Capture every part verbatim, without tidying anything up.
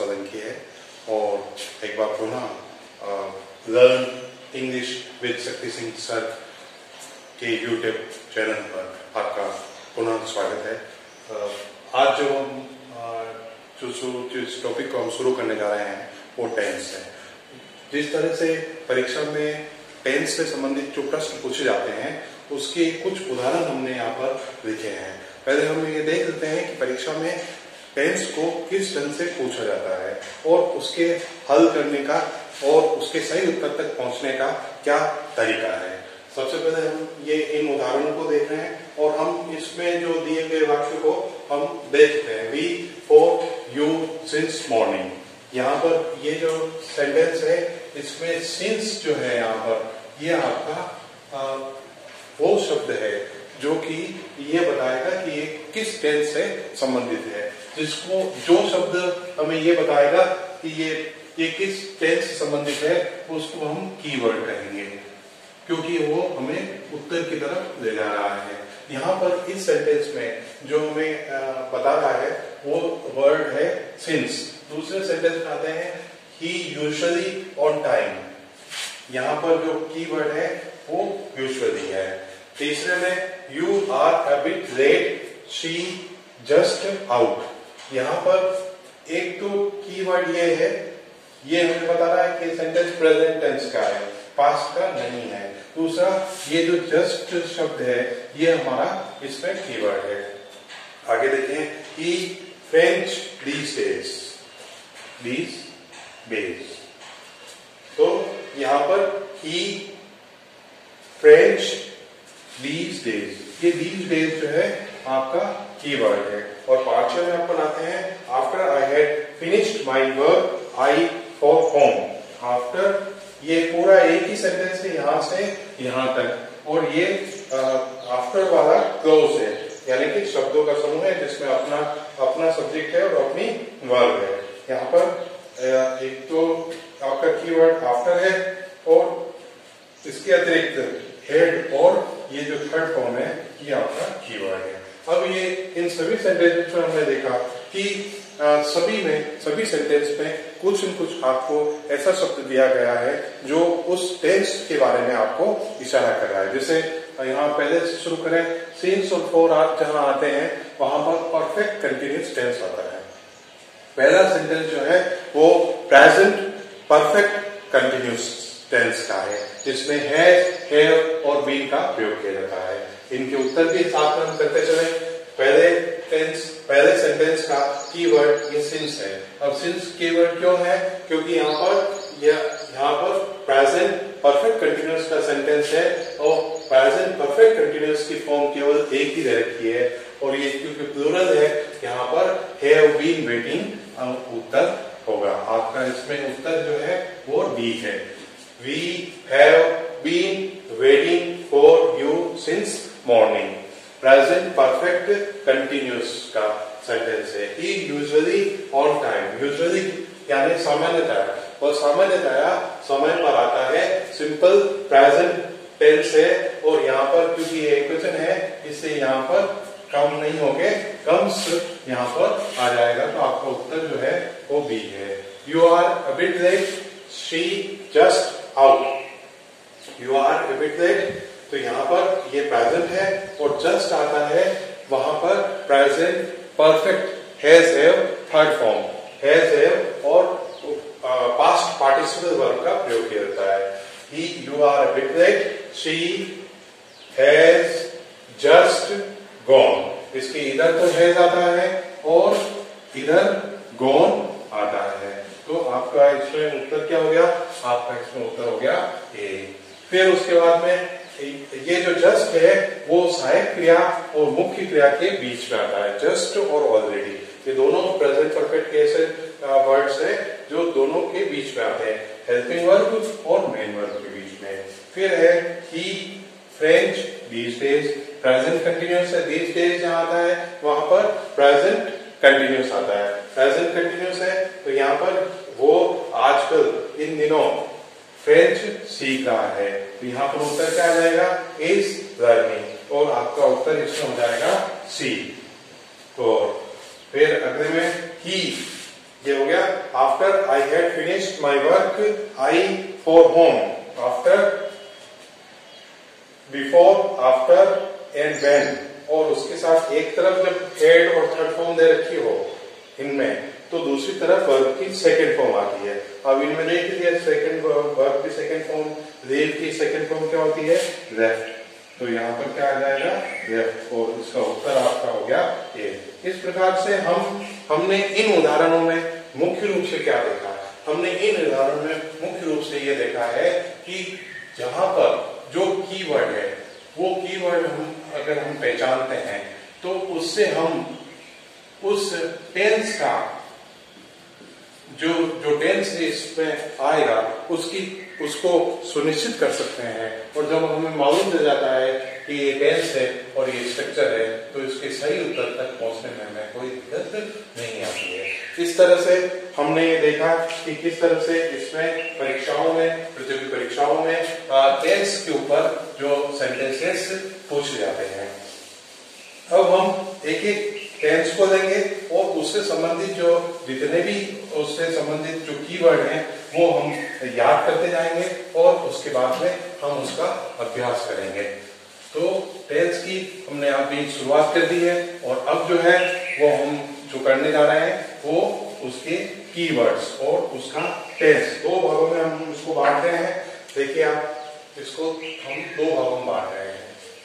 सोलंकी है और एक बार पुनः learn English with Shakti Singh sir के यूट्यूब चैनल पर आपका पुनः स्वागत है। आज जो हम जो जिस टॉपिक को हम शुरू करने जा रहे हैं वो टेंस है। जिस तरह से परीक्षा में टेंस से संबंधित जो प्रश्न पूछे जाते हैं उसके कुछ उदाहरण हमने यहाँ पर लिखे हैं। पहले हम ये देख लेते हैं कि परीक्षा में टेंस को किस ढंग से पूछा जाता है और उसके हल करने का और उसके सही उत्तर तक पहुंचने का क्या तरीका है। सबसे पहले हम ये इन उदाहरणों को देख रहे हैं और हम इसमें जो दिए गए वाक्य को हम देखते हैं। We for you since morning, यहाँ पर ये जो सेंटेंस है इसमें सिंस जो है यहाँ पर ये आपका आ, वो शब्द है जो कि ये बताएगा कि ये किस टेंस से संबंधित है। जिसको जो शब्द हमें ये बताएगा कि ये ये किस टेंस से संबंधित है उसको हम कीवर्ड कहेंगे, क्योंकि वो हमें उत्तर की तरफ ले जा रहा है। यहाँ पर इस सेंटेंस में जो हमें बता रहा है वो वर्ड है सिंस। दूसरे सेंटेंस में आते हैं ही यूजुअली ऑन टाइम, यहाँ पर जो कीवर्ड है वो यूजुअली है। तीसरे में you are a bit late she just out, यहाँ पर एक तो कीवर्ड ये है, ये हमें बता रहा है कि सेंटेंस प्रेजेंट टेंस का है, पास्ट का नहीं है। दूसरा ये जो जस्ट शब्द है ये हमारा इसमें कीवर्ड है। आगे देखें he French these days, these days, तो यहाँ पर ही फ्रेंच दीज डेज, ये दीज डेज जो है आपका कीवर्ड है। और पांचवें में अपन आते हैं after I had finished my work I for home. After ये पूरा एक ही सेंटेंस है यहाँ से यहाँ तक और ये आफ्टर वाला क्लोज है, यानी कि शब्दों का समूह है जिसमें अपना अपना सब्जेक्ट है और अपनी वर्ब है। यहाँ पर एक तो आपका कीवर्ड आफ्टर है और इसके अतिरिक्त हेड और ये जो थर्ड फॉर्म है ये आपका कीवर्ड है। अब ये इन सभी सेंटेंस में हमने देखा कि आ, सभी में सभी सेंटेंस में कुछ न कुछ आपको ऐसा शब्द दिया गया है जो उस टेंस के बारे में आपको इशारा कर रहा है। जैसे यहाँ पहले से शुरू करें, सिंस और फॉर जहां आते हैं वहां पर परफेक्ट कंटिन्यूअस टेंस आता है। पहला सेंटेंस जो है वो प्रेजेंट परफेक्ट कंटिन्यूअस टेंस का है जिसमें हैज, हैव और बीन का प्रयोग किया जाता है। इनके उत्तर भी साथ में हम करते चले। पहले टेंस पहले सेंटेंस का कीवर्ड ये सिंस है। अब सिंस कीवर्ड क्यों है? क्योंकि यहाँ पर यहाँ पर प्रेजेंट परफेक्ट कंटिन्यूअस का सेंटेंस है और प्रेजेंट परफेक्ट कंटिन्यूअस की फॉर्म केवल एक ही दे रखी है और ये क्योंकि प्लूरल है यहाँ पर हैव बीन वेटिंग उत्तर होगा। आपका इसमें उत्तर जो है वो डी है। We have been waiting for you since morning. Present perfect continuous का सेंटेंस है। He usually on time. Usually यानी सामान्यतः, और सामान्यतः समय पर आता है। सिंपल प्रेजेंट टेंस है और यहाँ पर क्योंकि ये एक वचन है इससे यहाँ पर कम नहीं होके कम्स यहाँ पर आ जाएगा, तो आपका उत्तर जो है वो बी है। You are a bit late. She just out, you are a bit late, तो यहाँ पर ये प्रेजेंट है और जस्ट आता है वहां पर present perfect has have third form has have और पास्ट पार्टिसिपल वर्ब का प्रयोग किया जाता है। He you are a bit late, she has just gone, इसके इधर तो हैज आता है और इधर गॉन आता है, तो आपका इसमें उत्तर क्या हो गया? आपका इसमें उत्तर हो गया ए। फिर उसके बाद में ये जो जस्ट है वो सहायक क्रिया और मुख्य क्रिया के बीच में आता है। जस्ट और ऑलरेडी ये दोनों प्रेजेंट परफेक्ट केस वर्ड्स है जो दोनों के बीच में आते हैं, हेल्पिंग वर्ब और मेन वर्ब के बीच में। फिर है he French these days, present continuous है। दीज डेज जहाँ आता है वहां पर प्रेजेंट कंटिन्यूअस आता है। प्रेजेंट कंटिन्यूअस है तो यहाँ पर वो आजकल इन दिनों फ्रेंच सीख रहा है, तो यहाँ पर उत्तर क्या आ जाएगा? इज लर्निंग, और आपका उत्तर इसमें हो जाएगा सी। तो फिर अगले में ही ये हो गया after I had finished my work I for home, after, before, after and when, और उसके साथ एक तरफ जब हेड और थर्ड फॉर्म दे रखी हो इनमें, तो दूसरी तरफ वर्ब की सेकंड फॉर्म आती है। अब इनमें देख लीजिए सेकंड वर्ब की सेकंड फॉर्म, लीव की सेकंड फॉर्म क्या होती है? लेफ्ट। तो यहाँ पर क्या आ जाएगा? लेफ्ट, और इसका उत्तर आपका हो गया ए। इस प्रकार से हम हमने इन उदाहरणों में मुख्य रूप से क्या देखा? हमने इन उदाहरणों में मुख्य रूप से ये देखा है कि जहां पर जो कीवर्ड है वो कीवर्ड हम अगर हम पहचानते हैं तो उससे हम उस टेंस का जो जो टेंस इसमें आएगा उसकी उसको सुनिश्चित कर सकते हैं। और जब हमें मालूम चल जाता है कि ये टेंस है और ये स्ट्रक्चर है तो इसके सही उत्तर तक पहुंचने में हमें कोई दिक्कत नहीं आती है। इस तरह से हमने ये देखा कि किस तरह से इसमें परीक्षाओं में, प्रतियोगी परीक्षाओं में टेंस के ऊपर जो सेंटेंसेस पूछे जाते हैं। अब हम एक एक टेंस को लेंगे और उससे संबंधित जो जितने भी उससे संबंधित जो कीवर्ड हैं वो हम याद करते जाएंगे और उसके बाद में हम उसका अभ्यास करेंगे। तो टेंस की हमने अभी शुरुआत कर दी है और अब जो है वो हम जो करने जा रहे हैं वो उसके कीवर्ड्स और उसका टेंस, दो भागों में हम उसको बांट रहे हैं। देखिए आप इसको हम दो भागों में बांट रहे हैं।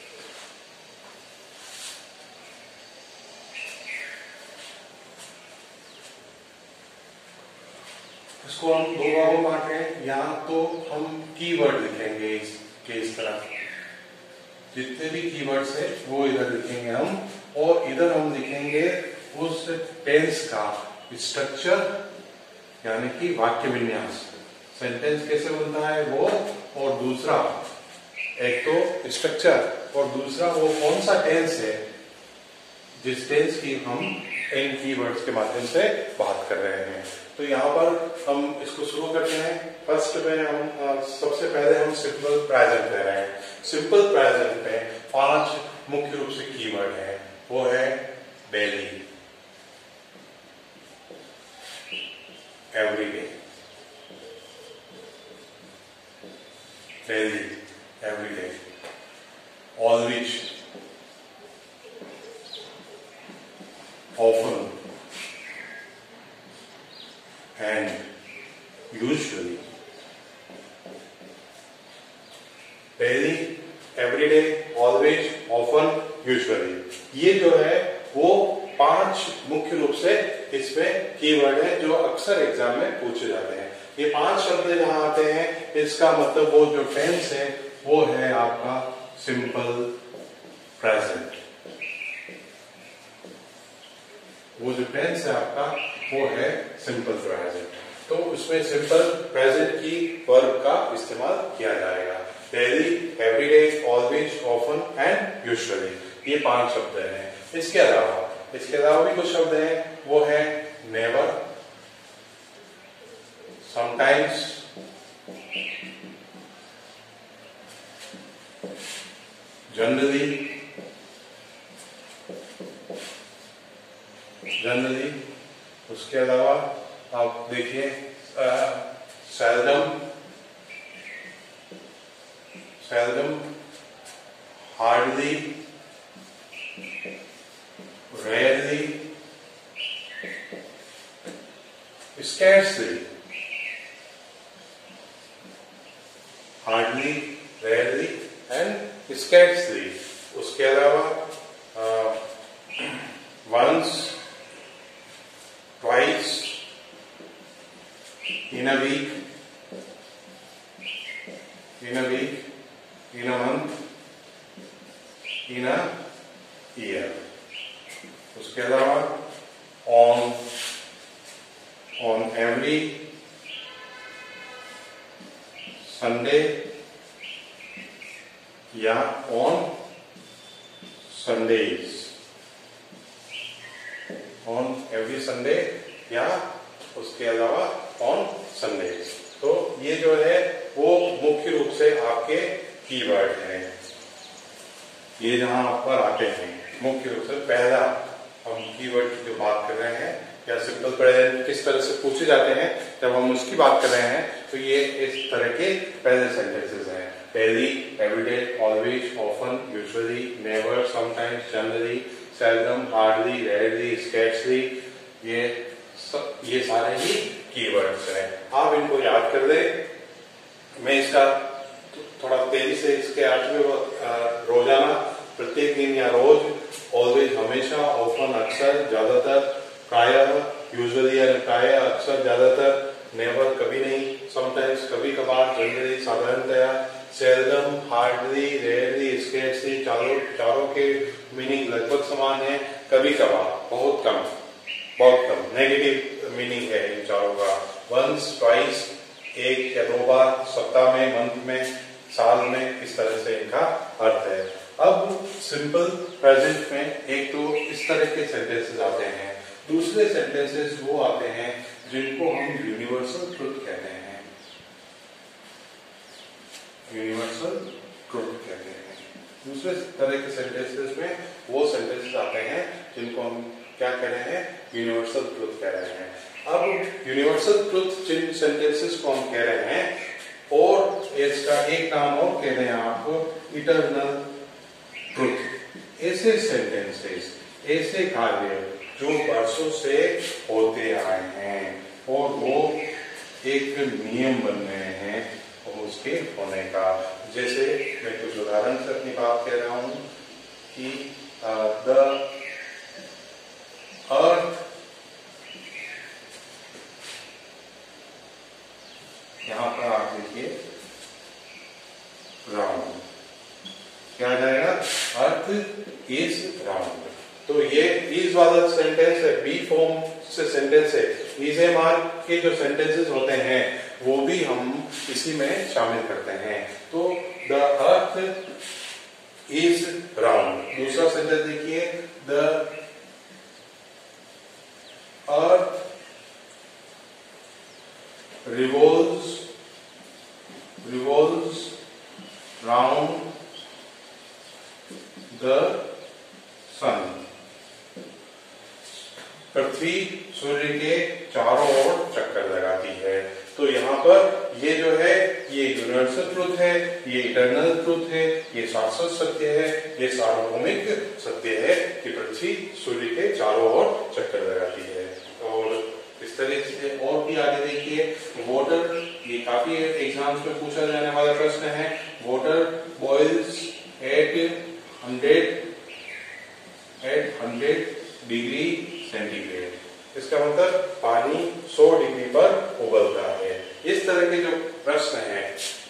इसको हम दो भागों में बांट रहे हैं। यहाँ तो हम कीवर्ड लिखेंगे इसके इस तरह, जितने भी कीवर्ड्स है वो इधर लिखेंगे हम, और इधर हम लिखेंगे उस टेंस का स्ट्रक्चर यानी कि वाक्य विन्यास, सेंटेंस कैसे बनता है वो, और दूसरा एक तो स्ट्रक्चर और दूसरा वो कौन सा टेंस है जिस टेंस की हम इन कीवर्ड्स के माध्यम से बात कर रहे हैं। तो यहाँ पर हम इसको शुरू करते हैं। फर्स्ट में हम सबसे पहले हम सिंपल प्रेजेंट ले रहे हैं। सिंपल प्रेजेंट में पांच मुख्य रूप से कीवर्ड है, वो है daily, everyday, daily, everyday, always, often and usually। Daily, everyday, always, often, usually, ये जो है वो पांच मुख्य रूप से इसमें कीवर्ड है जो अक्सर एग्जाम में पूछे जाते हैं। ये पांच शब्द जहां आते हैं इसका मतलब वो जो टेंस है वो है आपका सिंपल प्रेजेंट। वो जो टेंस है आपका वो है सिंपल प्रेजेंट। तो उसमें सिंपल प्रेजेंट की वर्ब का इस्तेमाल किया जाएगा। Daily, everyday, always, often and usually, ये पांच शब्द हैं। इसके अलावा इसके अलावा भी कुछ शब्द हैं, वो है नेवर, समटाइम्स, जनरली, जनरली, उसके अलावा आप देखिए seldom, seldom, hardly, rarely, scarcely, hardly, rarely and scarcely. उसके अलावा once, twice, in a week, in a week, in a month, in a year। उसके अलावा on, on every Sunday या on Sundays, on every Sunday या उसके अलावा on Sundays. तो ये जो है वो मुख्य रूप से आपके कीवर्ड हैं, ये जहां आप पर आते हैं। मुख्य रूप से पहला हम कीवर्ड की जो बात कर रहे हैं या सिंपल प्रेजेंट किस तरह से पूछे जाते हैं जब हम उसकी बात कर रहे हैं, तो ये इस तरह के प्रेजेंट सेंटेंसेस हैं। Daily, everyday, always, often, usually, never, sometimes, generally, seldom, hardly, rarely, scarcely, ये सब ये सारे ही कीवर्ड्स हैं। आप इनको याद कर ले। मैं इसका थोड़ा तेजी से इसके अर्थ में रोजाना, प्रत्येक दिन या रोज, ऑलवेज हमेशा, ऑफन अक्सर, ज्यादातर, प्रायः, यूजुअली यानी प्रायः, अक्सर ज्यादातर, नेवर कभी नहीं, समटाइम्स कभी कभार, जनरली साधारणतया, सेल्डम, हार्डली, रेयरली, स्कैर्सली, चारों चारों के मीनिंग लगभग समान है। कभी कभार बहुत कम, बहुत कम, नेगेटिव मीनिंग है इन चारों का। वंस, ट्वाइस, एक या दो बार, सप्ताह में, मंथ में, साल में, इस तरह से इनका अर्थ है। अब सिंपल प्रेजेंट में एक तो इस तरह के सेंटेंसेस आते हैं, दूसरे सेंटेंसेस वो आते हैं जिनको हम यूनिवर्सल ट्रुथ कहते हैं। यूनिवर्सल ट्रुथ कहते हैं। दूसरे तरह के सेंटेंसेस में वो सेंटेंसेस आते हैं जिनको हम क्या कह रहे हैं, यूनिवर्सल ट्रुथ कह रहे हैं। अब यूनिवर्सल ट्रुथ जिन सेंटेंसेस को हम कह रहे हैं, और इसका एक नाम और कह रहे हैं आपको, इटर्नल ट्रुथ। ऐसे सेंटेंसेस, ऐसे कार्य जो वर्षों से होते आए हैं और वो एक नियम बन रहे हैं उसके होने का। जैसे मैं कुछ उदाहरण से अपनी बात कह रहा हूं कि द अर्थ, यहां पर आप देखिए राउंड, क्या आ जाएगा, अर्थ इज राउंड। तो ये इज वाला सेंटेंस है, बी फॉर्म से सेंटेंस है। इज ए मार्क के जो सेंटेंसेस होते हैं वो भी हम इसी में शामिल करते हैं। तो द अर्थ इज राउंड। दूसरा सेंटेंस देखिए, the earth revolves revolves round the sun। पृथ्वी सूर्य के चारों ओर चक्कर लगाती है। तो यहाँ पर ये जो है ये यूनिवर्सल ट्रुथ है, ये इटर्नल ट्रुथ है, ये शाश्वत सत्य है, ये सार्वभौमिक सत्य है कि पृथ्वी सूर्य के चारों ओर चक्कर लगाती है। और इस तरह से और भी आगे देखिए, वाटर, ये काफी एग्जाम्स में पूछा जाने वाला प्रश्न है। Water boils at hundred at hundred degree centigrade. इसका मतलब पानी सौ डिग्री पर उबलता है। इस तरह के जो प्रश्न हैं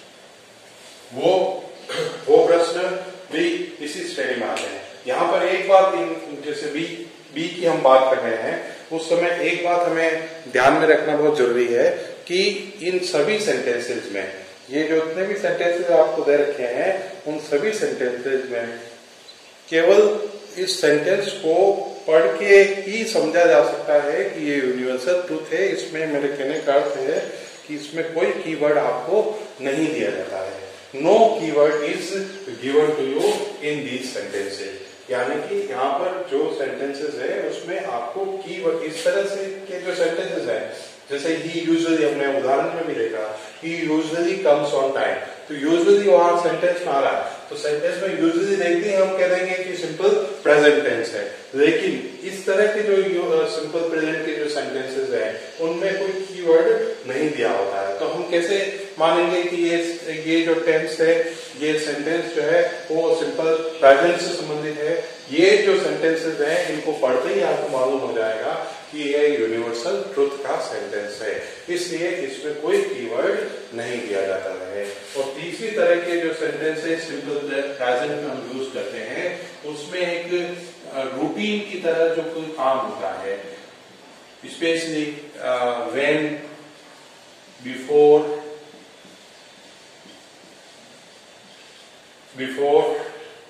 वो वो प्रश्न भी इसी श्रेणी में आते हैं। यहाँ पर एक बात, जैसे बी बी की हम बात कर रहे हैं, उस समय एक बात हमें ध्यान में रखना बहुत जरूरी है कि इन सभी सेंटेंसेस में, ये जो जितने भी सेंटेंसेस आपको दे रखे हैं, उन सभी सेंटेंसेस में केवल इस सेंटेंस को पढ़ के ही समझा जा सकता है कि ये यूनिवर्सल ट्रुथ है। इसमें मेरे कहने का अर्थ है कि इसमें कोई कीवर्ड आपको नहीं दिया जाता है। No keyword is given to you in these sentences. यानी कि यहाँ पर जो सेंटेंसेस है उसमें आपको कीवर्ड, इस तरह से के जो सेंटेंसेस है, जैसे ही यूजुअली, हमने उदाहरण में भी देखा, he usually comes on time. तो यूजुअली वहां सेंटेंस में आ रहा है, तो सेंटेंस में यूजुअली देखते ही हम कह देंगे कि सिंपल प्रेजेंट टेंस है। लेकिन इस तरह के जो सिंपल प्रेजेंट के जो सेंटेंसेस हैं उनमें कोई कीवर्ड नहीं दिया होता है। तो हम कैसे मानेंगे कि ये ये जो टेंस है, ये सेंटेंस जो है वो सिंपल प्रेजेंट से संबंधित है। ये जो सेंटेंसेस हैं इनको पढ़ते ही आपको मालूम हो जाएगा कि ये यूनिवर्सल ट्रुथ का सेंटेंस है, इसलिए इसमें कोई कीवर्ड नहीं दिया जाता है। और तीसरी तरह के जो सेंटेंस है सिंपल प्रेजेंट में हम यूज करते हैं, उसमें एक रूटीन की तरह जो कोई काम होता है, स्पेशली व्हेन, बिफोर, बिफोर,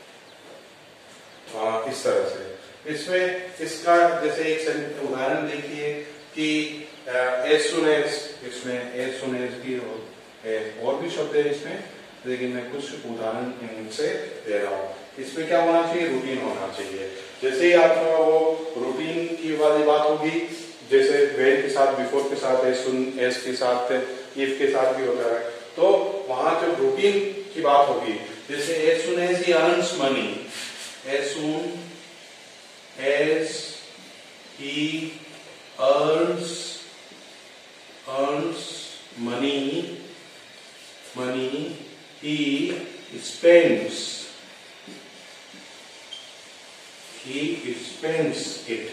इस तरह से। इसमें इसका जैसे एक उदाहरण देखिए कि एज सुन एज, इसमें एज सुन एज की और भी शब्द है इसमें, लेकिन मैं कुछ उदाहरण इनसे दे रहा हूँ। इसमें क्या होना चाहिए, रूटीन होना चाहिए। जैसे ही आप वो रूटीन की वाली बात होगी, जैसे वेन के साथ, बिफोर के साथ, एज सुन एज के साथ, इफ के साथ भी होता है। तो वहां जो रूटीन की बात होगी, जैसे as soon as he earns money, as soon as he earns earns money money he spends he spends it।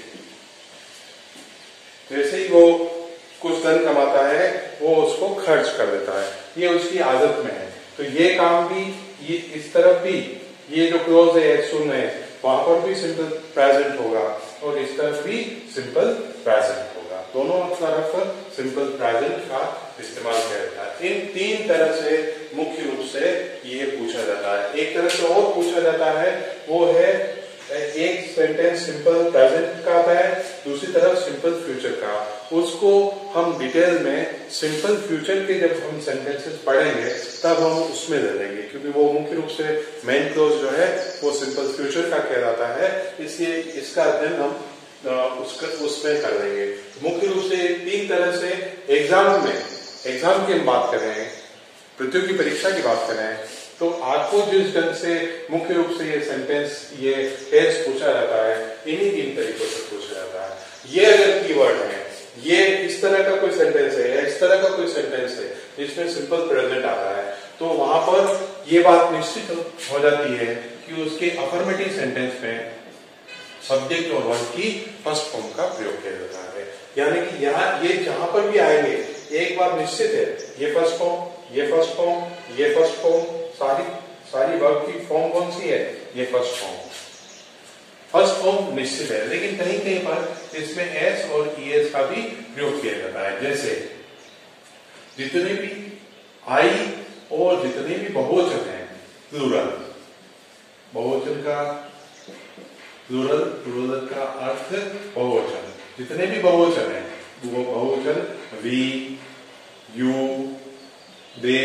जैसे ही वो कुछ धन कमाता है वो उसको खर्च कर देता है, ये उसकी आदत में है। तो ये काम भी, ये इस तरफ भी, ये जो क्लोज है एज सुन है, वहां पर भी सिंपल प्रेजेंट होगा और इस तरफ भी सिंपल प्रेजेंट होगा। दोनों तरफ सिंपल प्रेजेंट का इस्तेमाल किया जाता है। इन तीन तरह से मुख्य रूप से ये पूछा जाता है। एक तरह से और पूछा जाता है, वो है एक सेंटेंस सिंपल प्रेजेंट का आता है, दूसरी तरफ सिंपल फ्यूचर का। उसको हम डिटेल में सिंपल फ्यूचर के जब हम सेंटेंसेस पढ़ेंगे तब हम उसमें ले लेंगे, क्योंकि वो मुख्य रूप से मेन क्लोज जो है वो सिंपल फ्यूचर का कहलाता है, इसलिए इसका अध्ययन हम उसका उसमें कर लेंगे। मुख्य रूप से तीन तरह से एग्जाम में, एग्जाम की हम बात कर रहे हैं, प्रतियोगी परीक्षा की बात कर रहे हैं, तो आपको जिस ढंग से मुख्य रूप से ये सेंटेंस, ये टेस्ट पूछा जाता है, इन्हीं तीन तरीकों से पूछा जाता है। ये अगर कीवर्ड है, ये इस तरह का कोई सेंटेंस है या इस तरह का कोई सेंटेंस है जिसमें सिंपल प्रेजेंट आता है, तो वहां पर ये बात निश्चित हो जाती है कि उसके अफर्मेटिव सेंटेंस में सब्जेक्ट और वर्ब की फर्स्ट फॉर्म का प्रयोग किया जाता है। यानी कि यहाँ ये जहां पर भी आएंगे एक बात निश्चित है, ये फर्स्ट फॉर्म, ये फर्स्ट फॉर्म, ये फर्स्ट फॉर्म, सारी सारी वर्ब की फॉर्म कौन सी है, ये फर्स्ट फॉर्म, फर्स्ट फॉर्म निश्चित है। लेकिन कहीं कहीं पर इसमें एस और ईएस का भी प्रयोग किया जाता है। जैसे जितने भी आई और जितने भी बहुवचन है, प्लूरल, बहुवचन का प्लूरल, प्लूरल का अर्थ बहुवचन, जितने भी बहुवचन है वो बहुवचन we, you, they,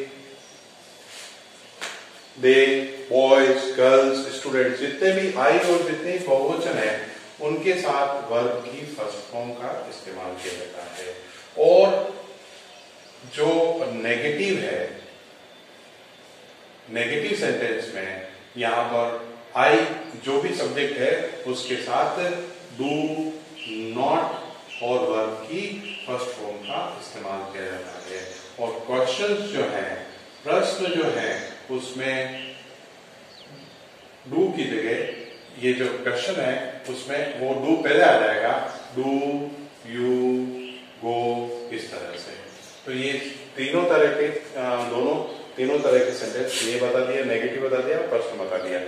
they, boys, girls, students, जितने भी आई और जितने भी बहुवचन है उनके साथ वर्ब की फर्स्ट फॉर्म का इस्तेमाल किया जाता है। और जो नेगेटिव है, नेगेटिव सेंटेंस में यहां पर आई जो भी सब्जेक्ट है उसके साथ डू, नॉट और वर्ब की फर्स्ट फॉर्म का इस्तेमाल किया जाता है। और क्वेश्चंस जो है, प्रश्न जो है, उसमें डू की जगह ये जो क्वेश्चन है उसमें वो डू पहले आ जाएगा, डू, यू, गो, इस तरह से। तो ये तीनों तरह के, दोनों तीनों तरह के सेंटेंस, ये बता दिया, नेगेटिव बता दिया, प्रश्न बता दिया,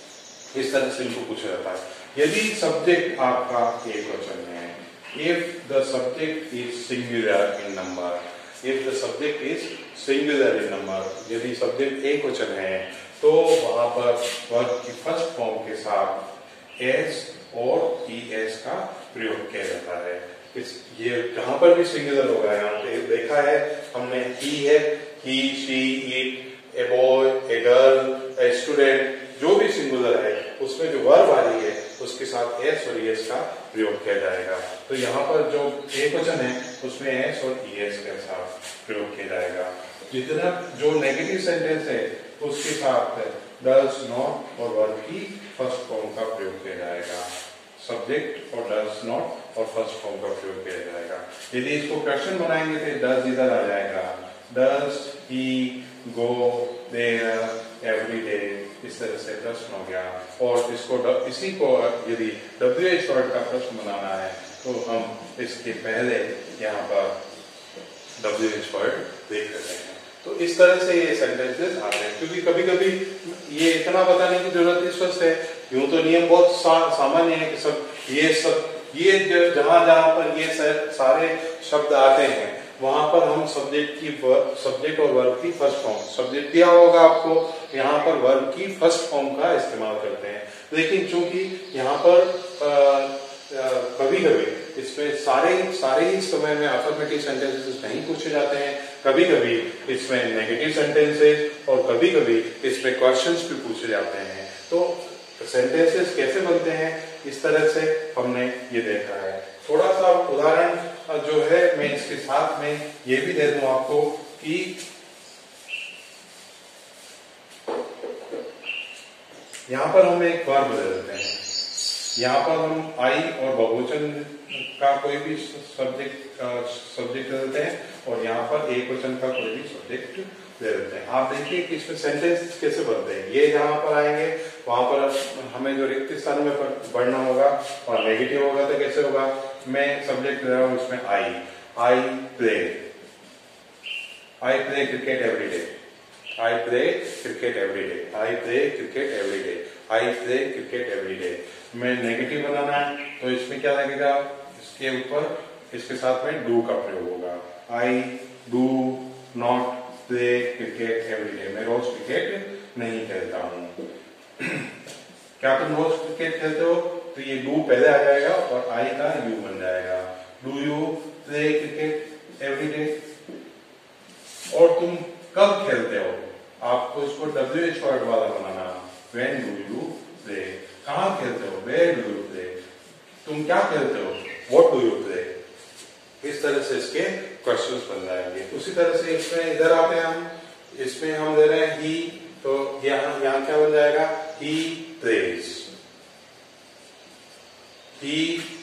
इस तरह से इनको पूछा जाता है। यदि सब्जेक्ट आपका एक वचन है, if the subject is singular in number, if the subject is singular in number, यदि सब्जेक्ट एक वचन है तो वहां पर वर्ब की फर्स्ट फॉर्म के साथ एस और ई एस का प्रयोग किया जाता है। इस ये जहां पर भी सिंगुलर होगा, यहाँ पे देखा है हमने, ही है, he, she, it, a boy, a girl, a student, जो भी सिंगुलर है उसमें जो वर्ब आ रही है उसके साथ एस और ईएस का प्रयोग किया जाएगा। तो यहाँ पर जो एक वचन है उसमें एस और ईएस के साथ प्रयोग किया जाएगा। जितना जो नेगेटिव सेंटेंस है उसके साथ डज, नॉट और वर्ब की फर्स्ट फॉर्म का प्रयोग किया जाएगा। सब्जेक्ट और डज, नॉट और फर्स्ट फॉर्म का प्रयोग किया जाएगा। यदि इसको क्वेश्चन बनाएंगे तो डज इधर आ जाएगा, does he go there every day, इस तरह से प्रश्न हो गया। और इसको इसी को यदि डब्ल्यू एच वर्ड का प्रश्न बनाना है तो हम इसके पहले यहाँ पर डब्ल्यू एच वर्ड देख लेते हैं। तो इस तरह से ये सेंटेंसेस आते हैं, क्योंकि कभी कभी ये इतना बताने की जरूरत इस वक्त है, यूं तो नियम बहुत सा, सामान्य है कि सब ये सब ये जहां जहां पर ये सारे शब्द आते हैं वहां पर हम सब्जेक्ट की वर्ब, सब्जेक्ट और वर्ब की फर्स्ट फॉर्म, सब्जेक्ट दिया होगा आपको, यहाँ पर वर्ब की फर्स्ट फॉर्म का इस्तेमाल करते हैं। लेकिन चूंकि यहाँ पर कभी कभी इसमें सारे सारे ही समय में अफर्मेटिव सेंटेंसेस नहीं पूछे जाते हैं, कभी कभी इसमें नेगेटिव सेंटेंसेस और कभी कभी इसमें क्वेश्चंस भी पूछे जाते हैं। तो सेंटेंसेस कैसे बनते हैं इस तरह से हमने ये देखा है। थोड़ा सा उदाहरण जो है मैं इसके साथ में ये भी दे दूं आपको कि यहां पर हम एक वर्ब दे देते हैं, यहाँ पर हम आई और बहुवचन का कोई भी सब्जेक्ट सब्जेक्ट दे देते हैं और यहाँ पर एक वचन का कोई भी सब्जेक्ट दे देते हैं। आप देखिए कि इसमें सेंटेंस कैसे बनते हैं। ये जहाँ पर आएंगे वहां पर हमें जो रिक्त स्थान में बढ़ना होगा और नेगेटिव होगा तो कैसे होगा। मैं सब्जेक्ट दे रहा हूँ इसमें I, I play, I play cricket every day, I play cricket every day, I play cricket every day, I play cricket every day. मैं नेगेटिव बनाना है तो इसमें क्या लगेगा, इसके ऊपर इसके साथ में डू का प्रयोग होगा। I do not play cricket every day, मैं रोज क्रिकेट नहीं खेलता हूँ। क्या तुम रोज क्रिकेट खेलते हो, तो ये डू पहले आ जाएगा और आई का यू बन जाएगा। Do you play cricket every day. और तुम कब खेलते हो, आपको इसको डब्ल्यू एच वर्ड वाला बनाना। व्हेन डू यू प्ले, कहाँ खेलते हो, वेयर डू यू प्ले, तुम क्या खेलते हो, व्हाट डू यू प्ले। इस तरह से इसके क्वेश्चंस बन जाएंगे। उसी तरह से इसमें इधर आते हैं हम, इसमें हम दे रहे हैं ही, तो यहाँ यहाँ क्या बन जाएगा, he plays, he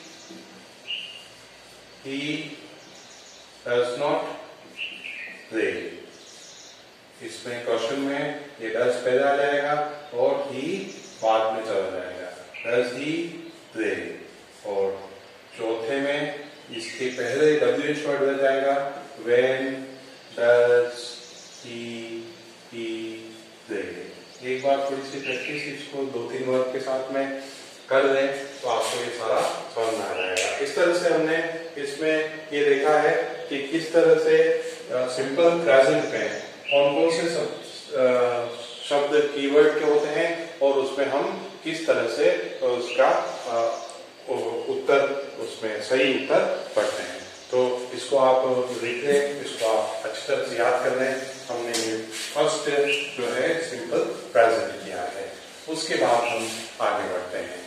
he does not play. इसमें क्वेश्चन में ये डज पहले आ जाएगा और ही बाद में चला जाएगा, डज ही प्ले। और चौथे में इसके पहले डब्ल्यू एच वर्ड लग जाएगा, when does he he play. एक बार थोड़ी सी प्रैक्टिस इसको दो तीन वर्ड के साथ में कर दें तो आपको ये सारा समझ में आ जाएगा। इस तरह से हमने इसमें ये देखा है कि किस तरह से सिंपल प्रेजेंट में कौन कौन से शब्द शब्द कीवर्ड के होते हैं और उसमें हम किस तरह से उसका उत्तर, उसमें सही उत्तर पढ़ते हैं। तो इसको आप लिख लें, इसको आप अच्छी तरह से याद कर लें। हमने फर्स्ट जो है सिंपल प्रेजेंट किया है, उसके बाद हम आगे बढ़ते हैं।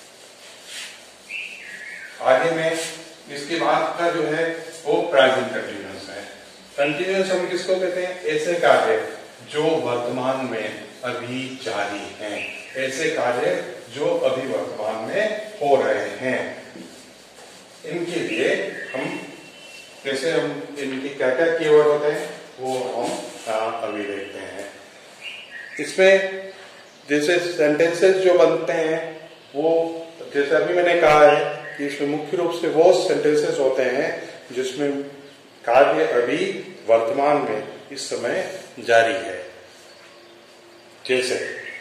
आगे में इसके बाद का जो है वो प्रेजेंट कंटिन्यूअस है। कंटिन्यूअस हम किसको कहते हैं, ऐसे कार्य जो वर्तमान में अभी जारी हैं, ऐसे कार्य जो अभी वर्तमान में हो रहे हैं। इनके लिए हम कैसे, हम इनके क्या क्या कीवर्ड होते हैं वो हम अभी देखते हैं। इसमें जैसे सेंटेंसेस जो बनते हैं वो, जैसे अभी मैंने कहा है कि इसमें मुख्य रूप से वो सेंटेंसेस होते हैं जिसमें कार्य अभी वर्तमान में इस समय जारी है। जैसे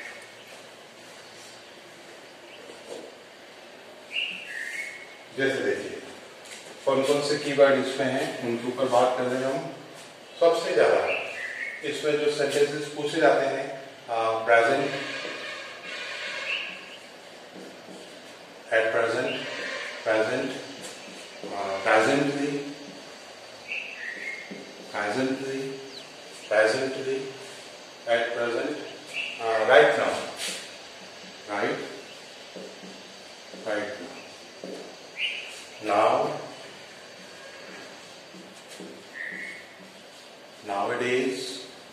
जैसे देखिए कौन कौन से कीवर्ड इसमें हैं उनके ऊपर बात कर रहे हैं हम। सबसे ज्यादा इसमें जो सेंटेंसेस पूछे जाते हैं, present, at present, present, presently, presently, presently, at present, uh, right now, right, right now, now, nowadays,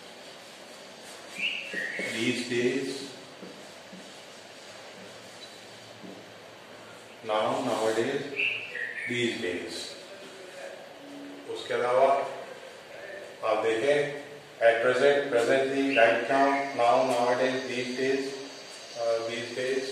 these days, now, nowadays, these days। उसके अलावा आप देखें, at present, presently, right now, now, nowadays, these days, these days,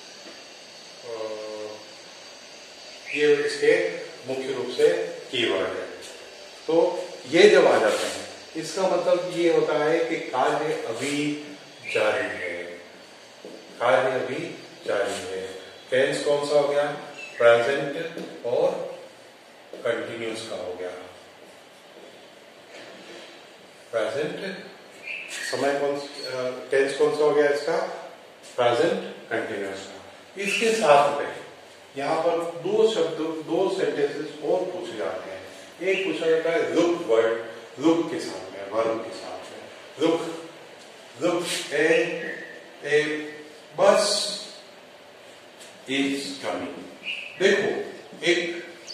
ये इसके मुख्य रूप से keyword है। तो ये जब आ जाते हैं इसका मतलब ये होता है कि कार्य अभी जारी है, कार्य अभी जारी है। टेंस कौन सा हो गया, प्रेजेंट और कंटिन्यूस का हो गया। प्रेजेंट समय कौन, टेंस कौन सा हो गया इसका, प्रेजेंट कंटिन्यूअस का। इसके साथ में यहाँ पर दो शब्द, दो सेंटेंसेस और पूछे जाते हैं। एक पूछा जाता है लुक वर्ड, लुक के साथ में, वर्ब के साथ में। लुक, लुक ए ए बस इज कमिंग। देखो, एक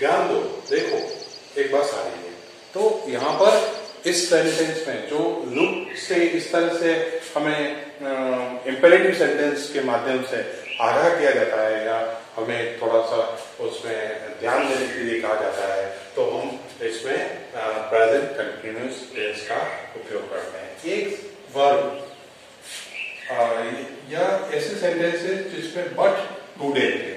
ध्यान दो, देखो एक बात आ रही है। तो यहाँ पर इस सेंटेंस में जो लुक से इस तरह से हमें इंपेरेटिव सेंटेंस के माध्यम से आगाह किया जाता है या हमें थोड़ा सा उसमें ध्यान देने के लिए कहा जाता है, तो हम इसमें प्रेजेंट कंटिन्यूअस टेंस का उपयोग करते हैं। एक वर्ब या ऐसे सेंटेंसेस जिसमें बट टुडे थे,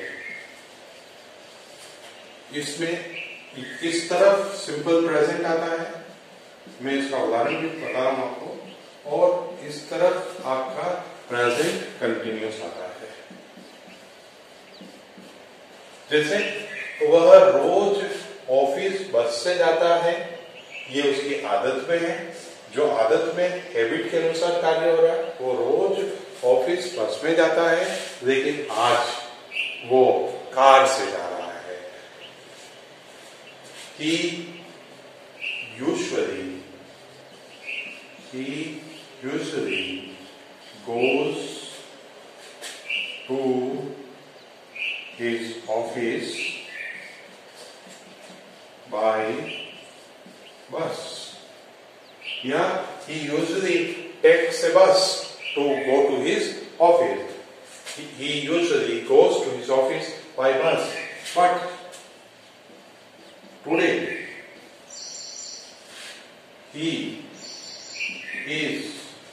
इसमें इस तरफ सिंपल प्रेजेंट आता है, मैं इसका उदाहरण भी बता रहा हूं आपको, और इस तरफ आपका प्रेजेंट कंटिन्यूअस आता है। जैसे वह रोज ऑफिस बस से जाता है, ये उसकी आदत में है, जो आदत में हैबिट के अनुसार कार्य हो रहा है, वो रोज ऑफिस बस में जाता है, लेकिन आज वो कार से जा रहा है। He usually he usually goes to his office by bus. Yeah, he usually takes a bus to go to his office. He, he usually goes to his office by bus. But today he is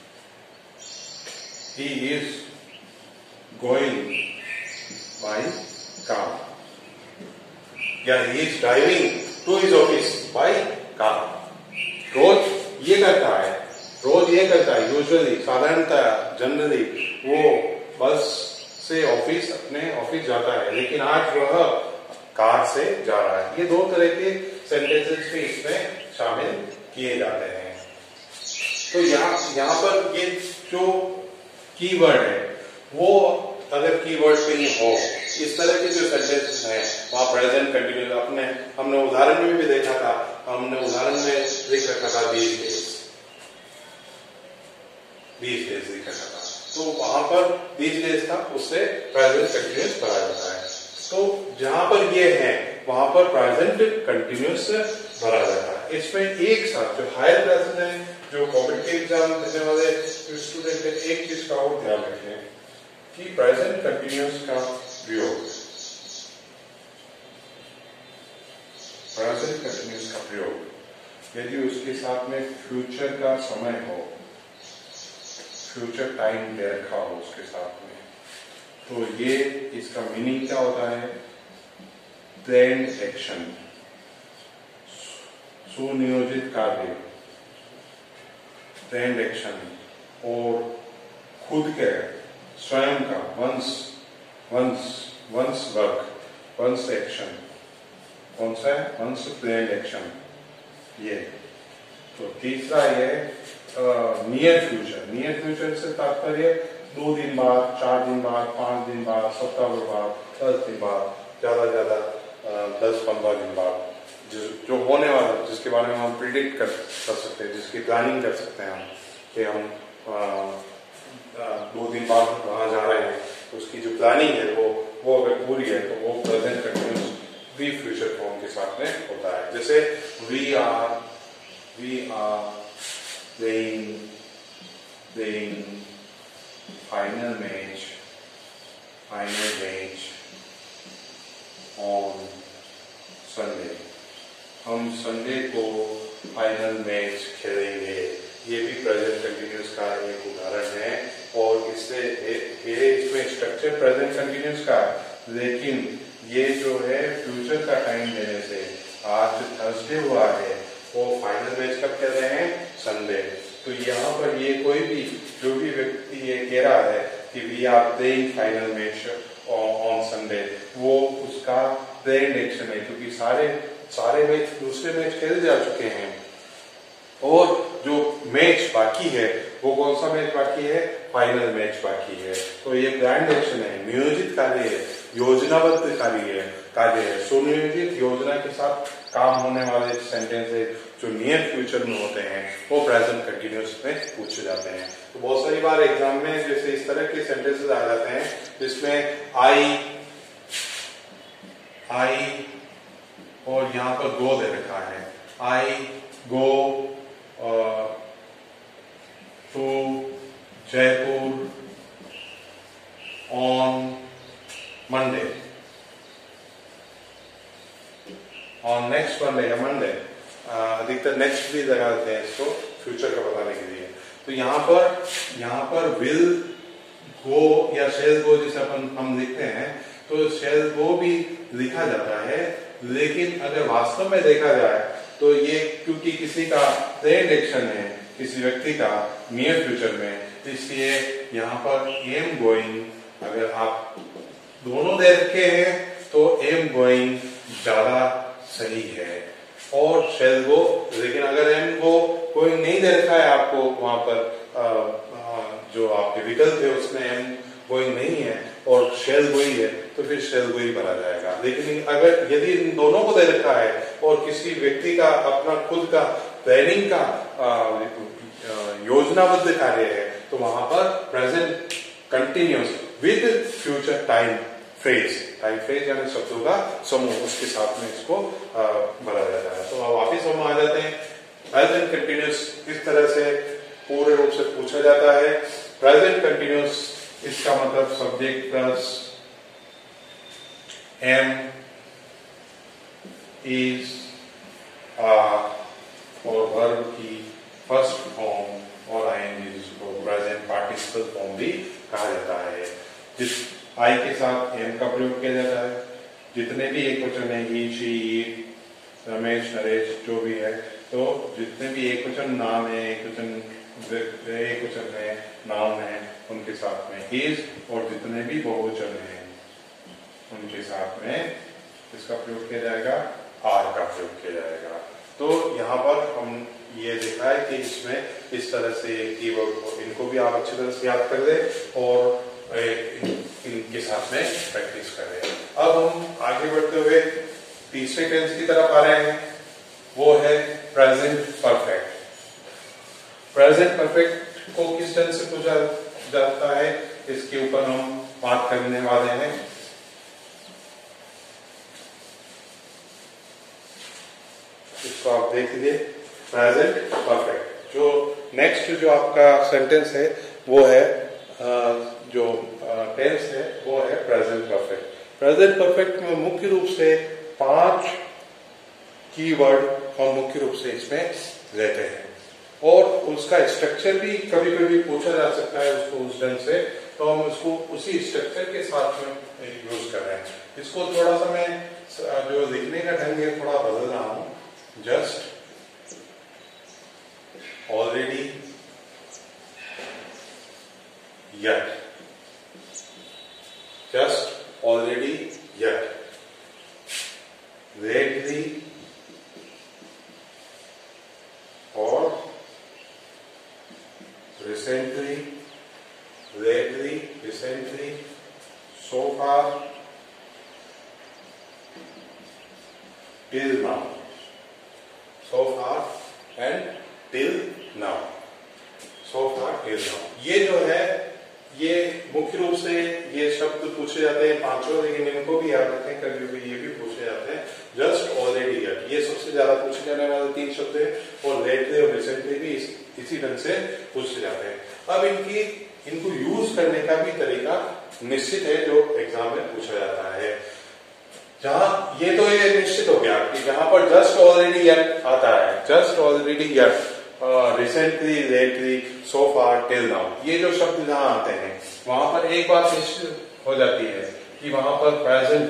he is going by car. Yeah, he is driving to his office by car. रोज ये करता है, रोज ये करता है, usually साधारणतः generally वो बस से ऑफिस अपने ऑफिस जाता है, लेकिन आज वह कार से जा रहा है। ये दो तरह के सेंटेंसेस भी इसमें शामिल किए जाते हैं। तो यहाँ यहाँ पर ये जो कीवर्ड है, वो अगर कीवर्ड पे नहीं हो, इस तरह के जो सेंटेंसेस हैं वहाँ प्रेजेंट कंटिन्यूअस, अपने हमने उदाहरण में भी देखा था, हमने उदाहरण में लिख रखा था बीस डेज, बीस डेज लिख रखा था, तो वहां पर बीस डेज था, उससे प्रेजेंट कंटिन्यूअस भरा जाता है। तो जहां पर ये है वहां पर प्रेजेंट कंटिन्यूअस भरा जाता है। इसमें एक साथ जो हायर क्लासेस हैं, जो कॉम्पिटिटिव एग्जाम देने वाले स्टूडेंट हैं, एक चीज का और ध्यान रखें कि प्रेजेंट कंटिन्यूअस का प्रयोग, प्रेजेंट कंटिन्यूअस का प्रयोग यदि उसके साथ में फ्यूचर का समय हो, फ्यूचर टाइम दे रखा हो उसके साथ में, तो ये इसका मीनिंग क्या होता है? प्लान्ड एक्शन, सुनियोजित कार्य, प्लान्ड एक्शन, और खुद के स्वयं का once once once work, once action, कौन सा है? Once planned action. ये तो तीसरा ये नियर फ्यूचर, नियर फ्यूचर से तात्पर्य दो दिन बाद, चार दिन बाद, पांच दिन बाद, सप्ताह भर बाद, दस दिन बाद, ज्यादा ज्यादा दस पंद्रह दिन बाद, जो, जो होने वाला, जिसके बारे में हम प्रिडिक्ट कर, कर सकते हैं, जिसकी प्लानिंग कर सकते हैं हम कि हम आ, आ, दो दिन बाद वहां जा रहे हैं, तो उसकी जो प्लानिंग है वो वो अगर पूरी है तो वो प्रेजेंट कंटिन्यूअस भी फ्यूचर फॉर्म के साथ में होता है। जैसे we are we are playing playing final match final match on Sunday, हम संडे को फाइनल मैच खेलेंगे। ये भी प्रेजेंट कंटिन्यूअस का एक उदाहरण है, और इससे ये इसमें स्ट्रक्चर प्रेजेंट कंटिन्यूअस का, लेकिन ये जो है फ्यूचर का टाइम देने से, आज थर्सडे हुआ है, वो फाइनल मैच कब खेल रहे हैं? संडे। तो यहाँ पर ये कोई भी जो भी व्यक्ति ये कह रहा है कि we are playing final match on Sunday, वो उसका प्लेन्ड एक्शन है, क्योंकि सारे सारे मैच दूसरे मैच खेले जा चुके हैं, और जो मैच बाकी है वो कौन सा मैच बाकी है? फाइनल मैच बाकी है। तो ये प्लान्ड एक्शन है, नियोजित कार्य है, योजनाबद्ध कार्य है कार्य है सुनियोजित योजना के साथ काम होने वाले सेंटेंस है जो नियर फ्यूचर में होते हैं, वो प्रेजेंट कंटिन्यूअस में पूछे जाते हैं। तो बहुत सारी बार एग्जाम में जैसे इस तरह के सेंटेंसेस आ जाते हैं जिसमें आई आई और यहाँ पर गो दे रखा है। I go to Jaipur on Monday, on next Monday या मंडे, अधिकतर नेक्स्ट भी लगा देते हैं इसको फ्यूचर का बताने के लिए। तो यहाँ पर यहाँ पर विल गो या शेल गो जैसे अपन हम लिखते हैं तो शेल गो भी लिखा जाता है, लेकिन अगर वास्तव में देखा जाए तो ये क्योंकि किसी का प्रेजेंट एक्शन है, किसी व्यक्ति का नियर फ्यूचर में, इसलिए यहाँ पर एम गोइंग अगर आप दोनों दे रखे हैं तो एम गोइंग ज्यादा सही है और शेल गो। लेकिन अगर एम गो कोई नहीं दे रखा है आपको वहां पर आ, आ, जो आपके विकल्प है उसमें एम गोइंग नहीं है और शेल गोई है तो फिर शेल गोई भरा जाएगा। लेकिन अगर यदि इन दोनों को दे रखा है और किसी व्यक्ति का अपना खुद का प्लानिंग का योजनाबद्ध कार्य है तो वहां पर present continuous with future time phrase, time phrase यानी शब्दों का समूह, उसके साथ में इसको भरा जाता है। तो वापिस हम आ जाते हैं। प्रेजेंट कंटिन्यूस इस तरह से पूरे रूप से पूछा जाता है। प्रेजेंट कंटिन्यूस इसका मतलब सब्जेक्ट प्लस एम इज और वर्ब की फर्स्ट फॉर्म और आईएनजी जिसको प्रेजेंट पार्टिसिपल फॉर्म भी कहा जाता है। जिस आई के साथ एम का प्रयोग किया जाता है। जितने भी एक वचन है, he, she, it, Ramesh, Naresh, जो भी है, तो जितने भी एक वचन नाम है, एक वचन एक वचन है, नाम है, उनके साथ में इज और जितने भी बहुवचन है उनके साथ में इसका प्रयोग किया जाएगा, आर का प्रयोग किया जाएगा। तो यहाँ पर हम ये देखा है कि इसमें इस तरह से कीवर्ड, इनको भी आप अच्छी तरह से याद कर ले और इनके साथ में प्रैक्टिस कर रहे हैं। अब हम आगे बढ़ते हुए तीसरे टेंस की तरफ आ रहे हैं, वो है प्रेजेंट परफेक्ट। प्रेजेंट परफेक्ट को किस टेंस से पूछा जाता है, इसके ऊपर हम बात करने वाले हैं। इसको आप देख लीजिए, प्रेजेंट परफेक्ट। जो नेक्स्ट जो आपका सेंटेंस है वो है आ, जो टेंस है वो है प्रेजेंट परफेक्ट। प्रेजेंट परफेक्ट में मुख्य रूप से पांच कीवर्ड हम मुख्य रूप से इसमें लेते हैं और उसका स्ट्रक्चर भी कभी कभी पूछा जा सकता है उसको उस ढंग से, तो हम उसको उसी स्ट्रक्चर के साथ में यूज कर रहे हैं। इसको थोड़ा सा मैं जो लिखने का ढंग है थोड़ा बदल रहा हूं। Just, already, yet, just, already, yet, lately और recently, lately, recently, so far, till now, so far and till now, so far till now। ये जो है ये मुख्य रूप से ये शब्द पूछे जाते हैं पांचों, लेकिन इनको भी याद रखें, कभी कभी ये भी पूछे जाते हैं। जस्ट, ऑलरेडी, यट, ये सबसे ज्यादा पूछे जाने वाले तीन शब्द है और लेटली और रिसेंटली भी इस, इसी ढंग से पूछे जाते हैं। अब इनकी इनको यूज करने का भी तरीका निश्चित है जो एग्जाम में पूछा जाता है। जहां ये तो ये निश्चित हो गया कि जहां पर जस्ट, ऑलरेडी, यट आता है, just, already, yet, recently, lately, so far, till now, ये जो शब्द जहां आते हैं वहां पर एक बात निश्चित हो जाती है कि वहां पर प्रेजेंट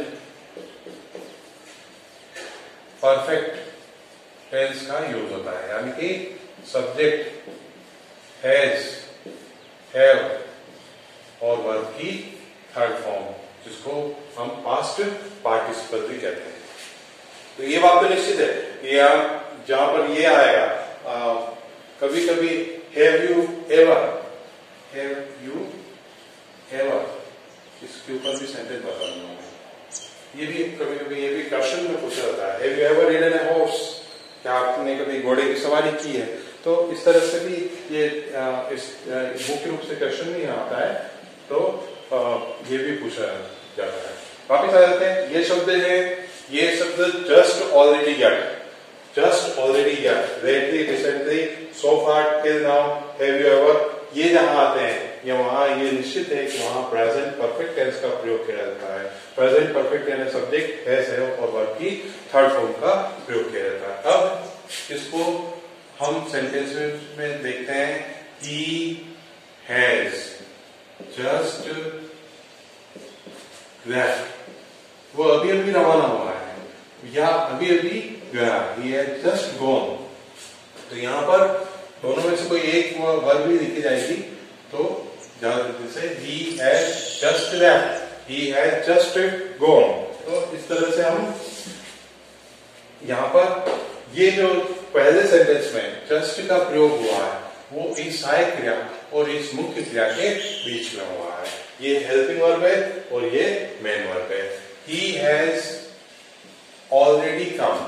परफेक्ट टेंस का यूज होता है, यानी कि सब्जेक्ट, हैज, हैव और वर्ब की थर्ड फॉर्म, जिसको हम पास्ट पार्टिसिपल भी कहते हैं। तो ये बात तो निश्चित है कि यहाँ जहां पर ये आएगा, आ, कभी कभी have you ever, have you ever, इसके ऊपर भी सेंटेंस बता दूंगा मैं। ये भी कभी कभी ये भी क्वेश्चन में पूछा जाता है, have you ever ridden a horse, क्या आपने कभी घोड़े की सवारी की है। तो इस तरह से भी ये आ, इस मुख्य रूप से क्वेश्चन नहीं आता है, तो आ, ये भी पूछा जाता है। वापिस आ जाते हैं, ये शब्द है ये शब्द just, already, yet, just, already, yet, lately, recently, so far, till now, have you ever, ये जहां आते हैं या वहां ये निश्चित है कि वहां प्रेजेंट परफेक्ट टेंस का प्रयोग किया जाता है। प्रेजेंट परफेक्ट यानी सब्जेक्ट, हैज, है और वर्ब की थर्ड फॉर्म का प्रयोग किया जाता है। अब इसको हम सेंटेंस में देखते हैं। ही हैज जस्ट लेफ्ट, वो अभी अभी रवाना हुआ है या अभी अभी गया, ही हैज जस्ट गॉन। तो यहां पर दोनों में से कोई एक वर्ब भी लिखी जाएगी तो जैसे he has just left, he has just gone. तो इस तरह से हम यहां पर ये जो पहले सेंटेंस में जस्ट का प्रयोग हुआ है वो इस सहायक क्रिया और इस मुख्य क्रिया के बीच में हुआ है। ये हेल्पिंग वर्ब है और ये मेन वर्ब है। He has already come,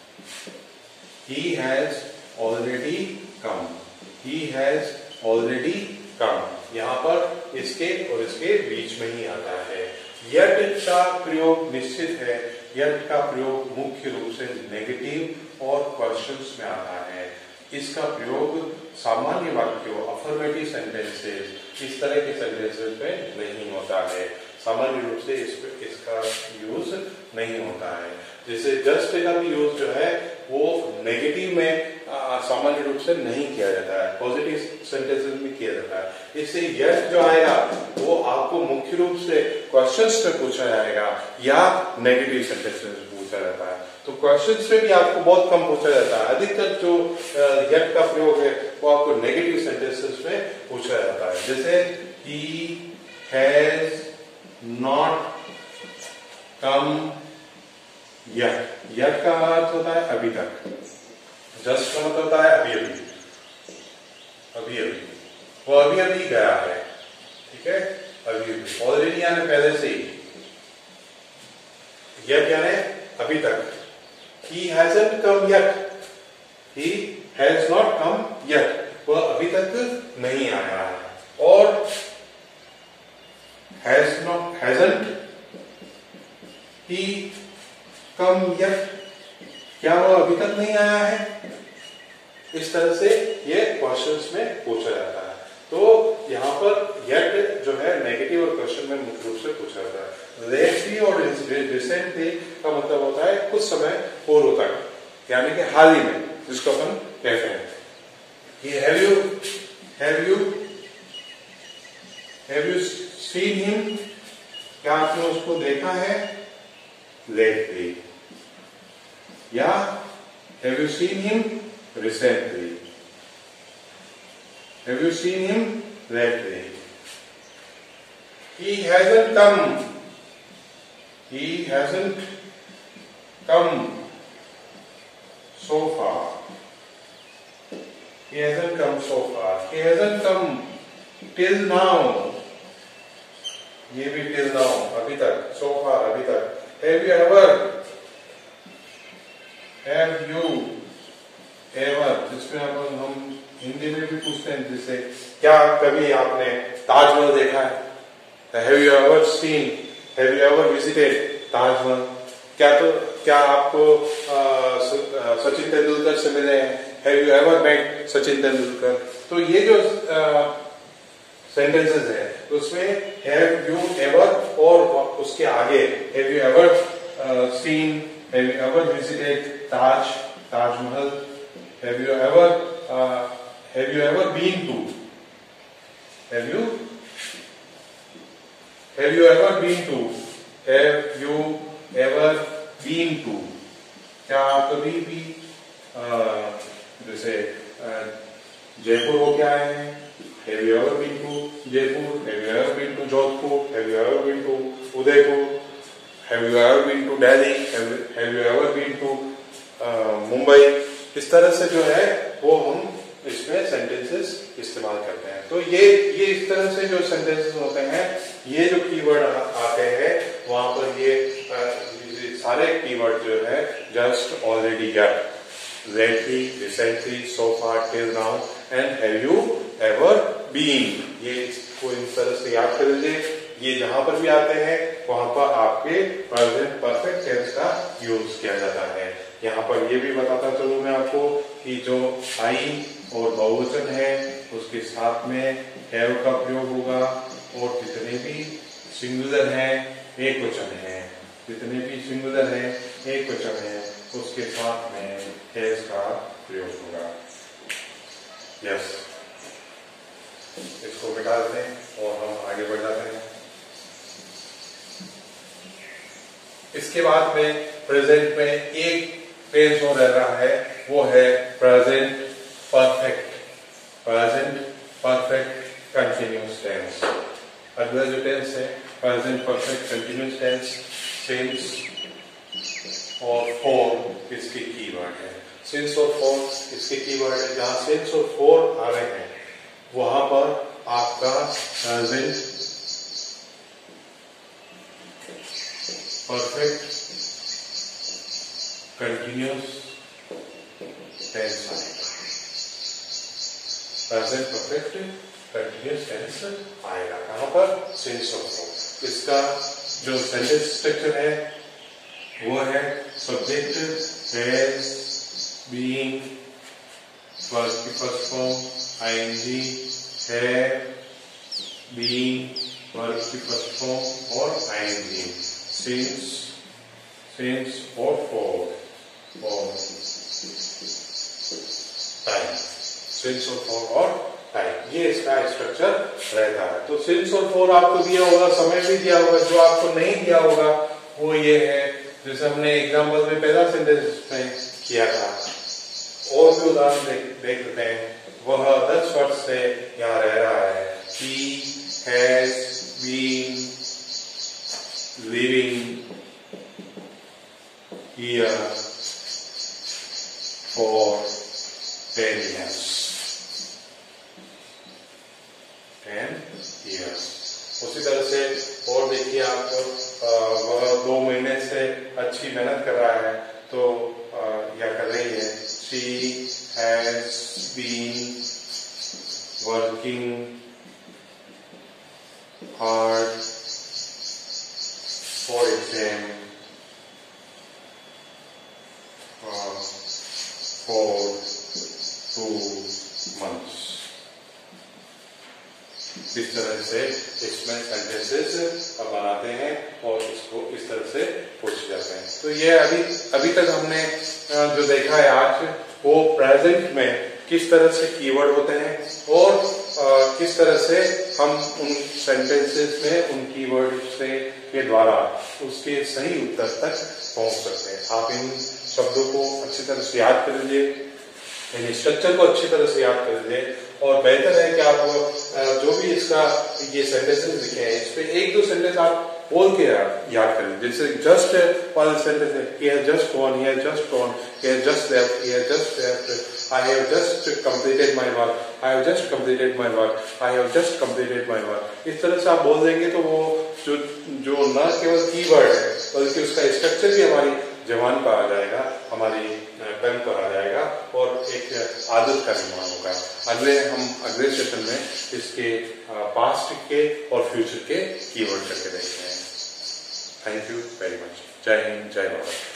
he has already come, he has already come, यहां पर इसके और इसके बीच में ही आता है। यट का प्रयोग निश्चित है, यट का प्रयोग मुख्य रूप से नेगेटिव और क्वेश्चंस में आता है। इसका प्रयोग सामान्य वाक्यों, अफर्मेटिव सेंटेंसेस, इस तरह के सेंटेंसेस में नहीं होता है। सामान्य रूप से इस इसका यूज नहीं होता है। जैसे जस्ट का भी यूज जो है वो नेगेटिव में सामान्य रूप से नहीं किया जाता है, पॉजिटिव सेंटेंसेस में किया जाता है। इससे यस जो आएगा वो आपको मुख्य रूप से क्वेश्चंस में पूछा जाएगा या नेगेटिव सेंटेंसेस में पूछा जाता है। तो क्वेश्चंस में भी आपको बहुत कम पूछा जाता है। अधिकतर जो यट का प्रयोग है वो आपको नेगेटिव सेंटेंसेस में पूछा जाता है। जैसे he has not come yet, yet का अर्थ होता है अभी तक, जस्ट का मतलब होता है अभी अभी, अभी अभी, वो अभी अभी गया है, ठीक है, अभी अभी। ऑलरेडी यानी पहले से ही, यट यानी अभी तक। He hasn't come yet, he has not come yet, वह अभी तक नहीं आया है। और has not, hasn't he come yet, क्या वो अभी तक नहीं आया है? इस तरह से ये क्वेश्चंस में पूछा जाता है। तो यहाँ पर येट जो है नेगेटिव और क्वेश्चन में मुख्य रूप से पूछा जाता है। लेटली और रिसेंटली का मतलब होता है कुछ समय पूर्व तक, यानी कि हाल ही में, जिसको अपन कहते हैं। ये have you have you have you seen him, क्या आपने उसको देखा है लेटली, या have you seen him recently, have you seen him lately? He hasn't come, he hasn't come so far, he hasn't come so far, he hasn't come till now, ये भी till now, अभी तक, so far अभी तक। Have you ever, have you ever, जिसमें अपन हम हिंदी में भी पूछते हैं, जैसे क्या कभी आपने ताजमहल देखा है? Have you ever seen, have you ever visited Taj Mahal? क्या तो क्या आपको सचिन तेंदुलकर से मिले हैं? Have you ever met Sachin Tendulkar? तो ये जो सेंटेंसेस है उसमें have you ever और उसके आगे have you ever seen, have you ever visited Taj, Taj Mahal, have you ever uh, have you ever been to, have you have you ever been to, have you ever been to, क्या आप कभी भी जैसे जयपुर हो क्या है? Have you ever been to Jaipur? Have you ever been to Jodhpur? Have you ever been to Udaipur? Have you ever been to Delhi? Have, have you ever been to Mumbai? इस तरह से जो है वो हम इसमें सेंटेंसेस इस्तेमाल करते हैं। तो ये ये इस तरह से जो सेंटेंसेस होते हैं, ये जो कीवर्ड आते हैं वहां पर ये, ये सारे कीवर्ड जो है just, already, yet, lately, recently, so far, till now, and have you ever been, ये इसको इस तरह से याद कर लीजिए। ये जहां पर भी आते हैं वहां पर आपके प्रेजेंट परफेक्ट टेंस का यूज किया जाता है। यहाँ पर ये भी बताता चलूं मैं आपको कि जो आई और बहुवचन है उसके साथ में हैव का प्रयोग होगा, और जितने भी सिंगुलर है एक वचन है, जितने भी सिंगुलर है एक वचन है उसके साथ में हैज का प्रयोग होगा। यस, इसको मिटा देते हैं और हम आगे बढ़ जाते हैं। इसके बाद में प्रेजेंट में एक टेंस और रह रहा है, वो है present perfect, present perfect continuous tense. अगला जो टेंस है present perfect continuous tense, since और फॉर इसके कीवर्ड है। सिंस और फॉर इसके कीवर्ड है। जहां सिंस और फॉर आ रहे हैं वहां पर आपका प्रेजेंट परफेक्ट कंटिन्यूअस टेंस आएगा, प्रेजेंट परफेक्ट कंटिन्यूअस टेंस आएगा। कहां पर? सिंस और फॉर। इसका जो सेंटेंस स्ट्रक्चर है वो है सब्जेक्ट हैज बीइंग, वर्ब की first form ING, have being, verb की फर्स्ट फॉर्म और आईएनजी, सिंस, सिंस और फॉर और टाइम, सिंस और फॉर और टाइम, ये इसका स्ट्रक्चर रहता है। तो सिंस और फॉर आपको दिया होगा, समय भी दिया होगा। जो आपको नहीं दिया होगा वो ये है जैसे हमने एग्जाम्पल में पहला सेंटेंस में किया था। और भी उदाहरण देख देख लेते हैं। वह दस वर्ष से यहाँ रह रहा है। He has been living here for ten years. ten years. उसी तरह से और देखिए आप, वह दो महीने से अच्छी मेहनत कर रहा है, तो आ, या कर रही है। She has been working hard for exam uh, for two months. इस तरह से इसमें सेंटेंसेस बनाते हैं और इसको इस तरह से पूछे जाते हैं। तो ये अभी अभी तक हमने जो देखा है आज, वो प्रेजेंट में किस तरह से कीवर्ड होते हैं और आ, किस तरह से हम उन सेंटेंसेस में उन कीवर्ड से के द्वारा उसके सही उत्तर तक पहुंच सकते हैं। आप इन शब्दों को अच्छी तरह से याद कर लीजिए, इन स्ट्रक्चर को अच्छी तरह से याद कर लीजिए, और बेहतर है कि आप जो भी इसका ये सेंटेंसेस लिखे हैं इस पे एक दो सेंटेंस आप बोल के याद करें। जैसे जस्ट वाला सेंटेंस है, he has just gone, he has just gone, he has just left, he has just left, I have just completed my work, I have just completed my work, I have just completed my work। इस तरह से आप बोल देंगे तो वो जो जो न केवल कीवर्ड है बल्कि उसका स्ट्रक्चर भी हमारी जबान पर आ जाएगा, हमारी पेन पर आ जाएगा और एक आदत का निर्माण होगा। अगले हम अगले सेशन में इसके पास्ट के और फ्यूचर के कीवर्ड करके देखते हैं। Thank you very much. जय हिंद, जय भारत।